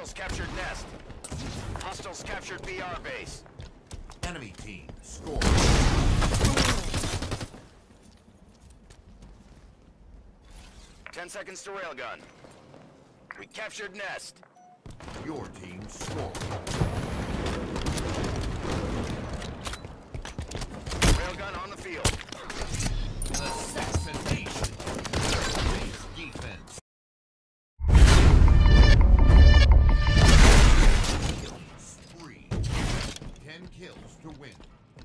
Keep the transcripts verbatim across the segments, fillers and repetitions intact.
Hostiles captured Nest. Hostiles captured B R base. Enemy team score. Ten seconds to railgun. We captured Nest. Your team score. Railgun on the field. Assassination. Base defense. Killing spree. Ten kills to win.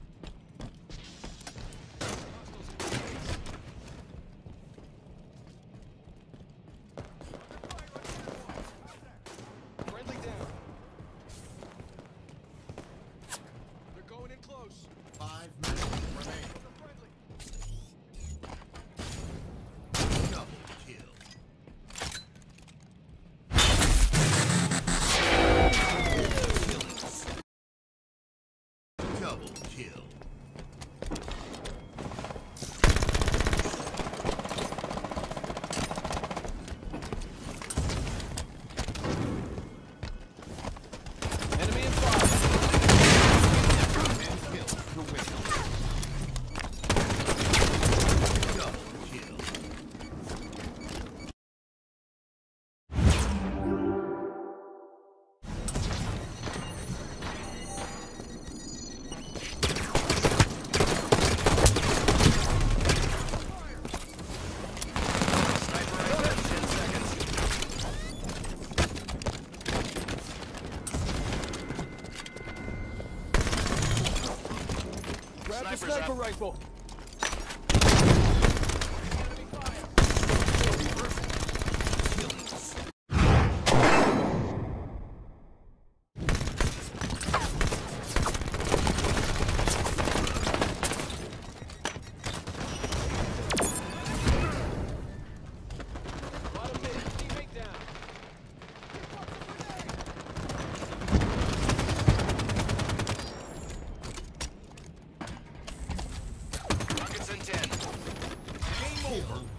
Friendly down. They're going in close. Five minutes remain. Double kill. Double kill. Enemy in fire. Ten kills to win. Double kill. Sniper rifle, ten seconds. Grab the Sniper's sniper up. rifle. Bottom mid, teammate down. Rockets in ten. Game over.